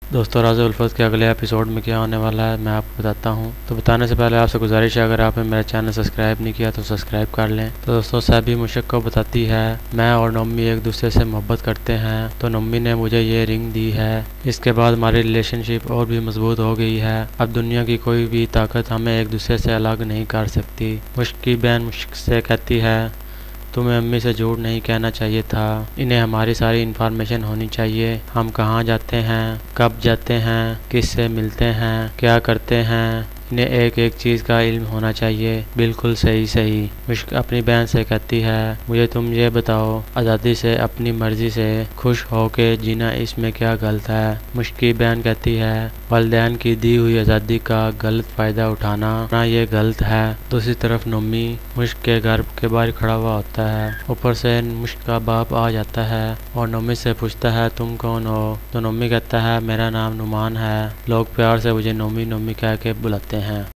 दोस्तों, राज़ उल्फत के अगले एपिसोड में क्या होने वाला है मैं आपको बताता हूँ। तो बताने से पहले आपसे गुजारिश है, अगर आपने मेरा चैनल सब्सक्राइब नहीं किया तो सब्सक्राइब कर लें। तो दोस्तों, सैबी मुशक को बताती है मैं और नोमी एक दूसरे से मोहब्बत करते हैं, तो नोमी ने मुझे ये रिंग दी है। इसके बाद हमारी रिलेशनशिप और भी मजबूत हो गई है। अब दुनिया की कोई भी ताकत हमें एक दूसरे से अलग नहीं कर सकती। मुश्क की बहन मुश्क से कहती है तुम्हें अम्मी से झूठ नहीं कहना चाहिए था। इन्हें हमारी सारी इन्फॉर्मेशन होनी चाहिए। हम कहाँ जाते हैं, कब जाते हैं, किससे मिलते हैं, क्या करते हैं, इन्हें एक एक चीज़ का इल्म होना चाहिए। बिल्कुल सही सही। मुश्क अपनी बहन से कहती है मुझे तुम ये बताओ, आज़ादी से अपनी मर्ज़ी से खुश होके जीना इसमें क्या गलत है। मुश्क की बहन कहती है वालिदैन की दी हुई आज़ादी का गलत फ़ायदा उठाना ना ये गलत है। दूसरी तरफ नोमी मुश्क के घर के बाहर खड़ा हुआ होता है। ऊपर से मुश्क का बाप आ जाता है और नोमी से पूछता है तुम कौन हो। तो नोमी कहता है मेरा नाम नुमान है। लोग प्यार से मुझे नोमी नोमी कह के बुलाते हैं।